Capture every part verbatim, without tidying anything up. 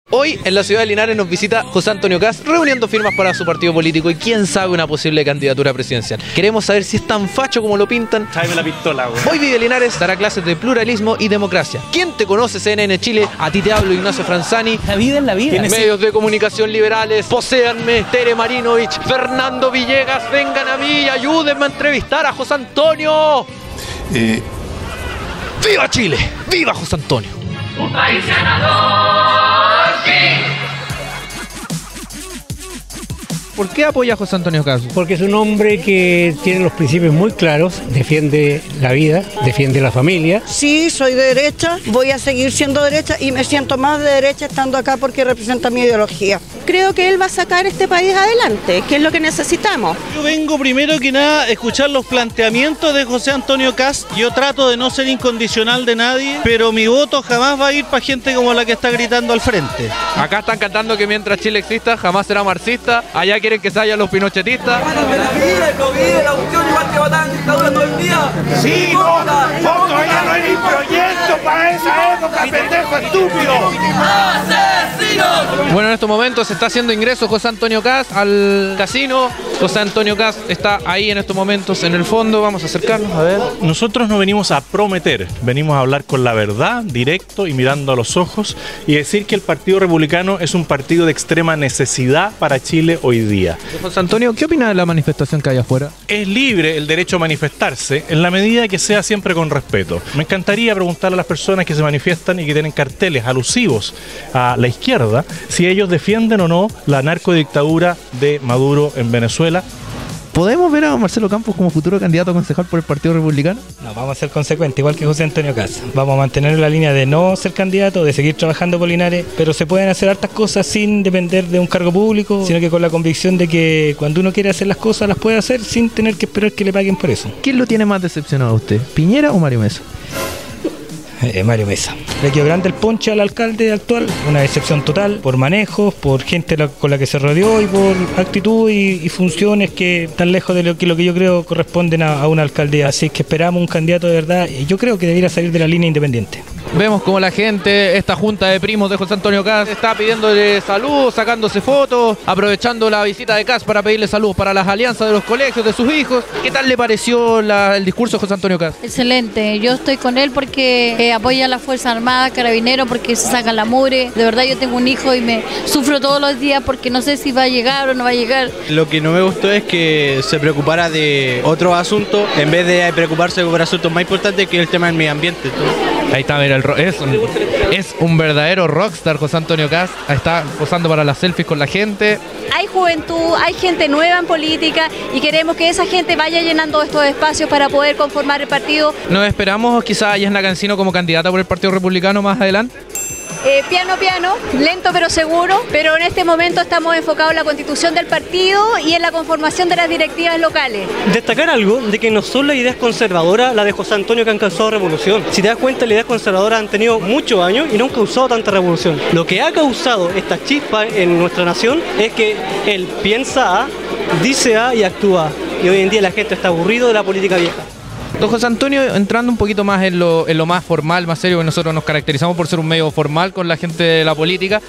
Hoy en la ciudad de Linares nos visita José Antonio Kast reuniendo firmas para su partido político y quién sabe una posible candidatura presidencial. Queremos saber si es tan facho como lo pintan. Tráeme la pistola, güey. Hoy Vive Linares dará clases de pluralismo y democracia. ¿Quién te conoce, C N N Chile? A ti te hablo, Ignacio Franzani. La vida es la vida. Medios de comunicación liberales, poséanme, Tere Marinovich, Fernando Villegas, vengan a mí y ayúdenme a entrevistar a José Antonio. Eh... ¡Viva Chile! ¡Viva José Antonio! Un país ganador, sí. ¿Por qué apoya a José Antonio Kast? Porque es un hombre que tiene los principios muy claros, defiende la vida, defiende la familia. Sí, soy de derecha, voy a seguir siendo derecha y me siento más de derecha estando acá porque representa mi ideología. Creo que él va a sacar este país adelante, que es lo que necesitamos. Yo vengo primero que nada a escuchar los planteamientos de José Antonio Kast. Yo trato de no ser incondicional de nadie, pero mi voto jamás va a ir para gente como la que está gritando al frente. Acá están cantando que mientras Chile exista jamás será marxista, allá quieren que se vayan los pinochetistas. Sí, no, vos todavía no eres proyecto para esa época, pendejo estúpido. Bueno, en estos momentos se está haciendo ingreso José Antonio Kast al casino. José Antonio Kast está ahí en estos momentos en el fondo. Vamos a acercarnos a ver. Nosotros no venimos a prometer, venimos a hablar con la verdad, directo y mirando a los ojos y decir que el Partido Republicano es un partido de extrema necesidad para Chile hoy día. José Antonio, ¿qué opina de la manifestación que hay afuera? Es libre el derecho a manifestarse en la medida que sea siempre con respeto. Me encantaría preguntarle a las personas que se manifiestan y que tienen carteles alusivos a la izquierda si ellos defienden o no la narcodictadura de Maduro en Venezuela. ¿Podemos ver a Marcelo Campos como futuro candidato a concejal por el Partido Republicano? No, vamos a ser consecuentes, igual que José Antonio Kast. Vamos a mantener la línea de no ser candidato, de seguir trabajando por Linares, pero se pueden hacer hartas cosas sin depender de un cargo público, sino que con la convicción de que cuando uno quiere hacer las cosas, las puede hacer sin tener que esperar que le paguen por eso. ¿Quién lo tiene más decepcionado a usted, Piñera o Mario Mesa? Eh, Mario Mesa. Le quedó grande el ponche al alcalde actual, una decepción total por manejos, por gente la, con la que se rodeó y por actitud y, y funciones que están lejos de lo que, lo que yo creo corresponden a, a una alcaldía. Así que esperamos un candidato de verdad y yo creo que debería salir de la línea independiente. Vemos como la gente, esta junta de primos de José Antonio Kast, está pidiéndole salud, sacándose fotos, aprovechando la visita de Kast para pedirle salud para las alianzas de los colegios, de sus hijos. ¿Qué tal le pareció la, el discurso de José Antonio Kast? Excelente, yo estoy con él porque eh, apoya a la Fuerza Armada, Carabineros, porque se sacan la mugre. De verdad yo tengo un hijo y me sufro todos los días porque no sé si va a llegar o no va a llegar. Lo que no me gustó es que se preocupara de otro asunto en vez de preocuparse por asuntos más importantes que el tema del medio ambiente. Todo. Ahí está, mira, el ro es, un, es un verdadero rockstar José Antonio Kast. Ahí está posando para las selfies con la gente. Hay juventud, hay gente nueva en política y queremos que esa gente vaya llenando estos espacios para poder conformar el partido. ¿Nos esperamos quizá a Yesna Cancino como candidata por el Partido Republicano más adelante? Eh, piano, piano, lento pero seguro, pero en este momento estamos enfocados en la constitución del partido y en la conformación de las directivas locales. Destacar algo de que no son las ideas conservadoras la de José Antonio que han causado revolución. Si te das cuenta, las ideas conservadoras han tenido muchos años y no han causado tanta revolución. Lo que ha causado esta chispa en nuestra nación es que él piensa A, dice A y actúa A. Y hoy en día la gente está aburrido de la política vieja. Don José Antonio, entrando un poquito más en lo, en lo más formal, más serio, que nosotros nos caracterizamos por ser un medio formal con la gente de la política.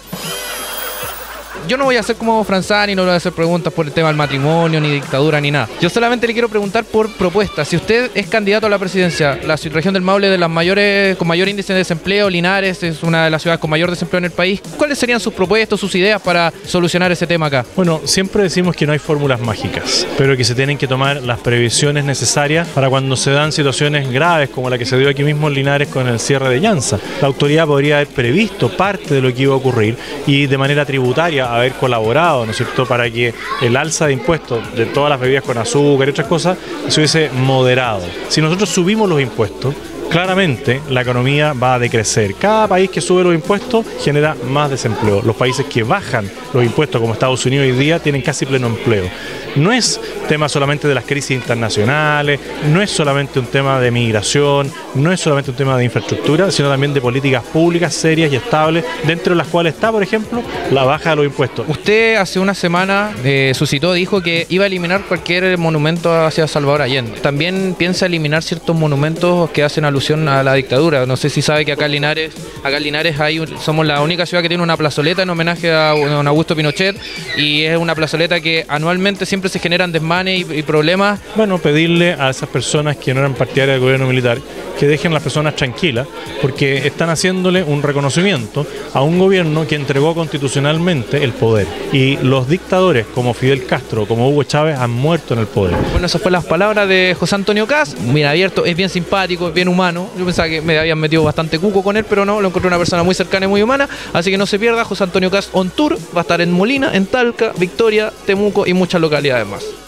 Yo no voy a hacer como Franzani, no le voy a hacer preguntas por el tema del matrimonio, ni dictadura, ni nada. Yo solamente le quiero preguntar por propuestas. Si usted es candidato a la presidencia, la región del Maule de las mayores, con mayor índice de desempleo, Linares es una de las ciudades con mayor desempleo en el país, ¿cuáles serían sus propuestas, sus ideas para solucionar ese tema acá? Bueno, siempre decimos que no hay fórmulas mágicas, pero que se tienen que tomar las previsiones necesarias para cuando se dan situaciones graves como la que se dio aquí mismo en Linares con el cierre de Llanza. La autoridad podría haber previsto parte de lo que iba a ocurrir y de manera tributaria haber colaborado, ¿no es cierto?, para que el alza de impuestos de todas las bebidas con azúcar y otras cosas se hubiese moderado. Si nosotros subimos los impuestos, claramente la economía va a decrecer. Cada país que sube los impuestos genera más desempleo. Los países que bajan los impuestos, como Estados Unidos hoy día, tienen casi pleno empleo. No es tema solamente de las crisis internacionales, no es solamente un tema de migración, no es solamente un tema de infraestructura, sino también de políticas públicas serias y estables, dentro de las cuales está, por ejemplo, la baja de los impuestos. Usted hace una semana eh, suscitó, dijo que iba a eliminar cualquier monumento hacia Salvador Allende. También piensa eliminar ciertos monumentos que hacen alusión a la dictadura. No sé si sabe que acá en Linares, acá en Linares hay un, somos la única ciudad que tiene una plazoleta en homenaje a don Augusto Pinochet, y es una plazoleta que anualmente siempre se generan desmanes y, y problemas. Bueno, pedirle a esas personas que no eran partidarias del gobierno militar que dejen a las personas tranquilas, porque están haciéndole un reconocimiento a un gobierno que entregó constitucionalmente el poder. Y los dictadores como Fidel Castro, como Hugo Chávez, han muerto en el poder. Bueno, esas fueron las palabras de José Antonio Kast, bien abierto, es bien simpático, es bien humano. Yo pensaba que me habían metido bastante cuco con él, pero no, lo encontré una persona muy cercana y muy humana, así que no se pierda José Antonio Kast on tour, va a estar en Molina, en Talca, Victoria, Temuco y muchas localidades más.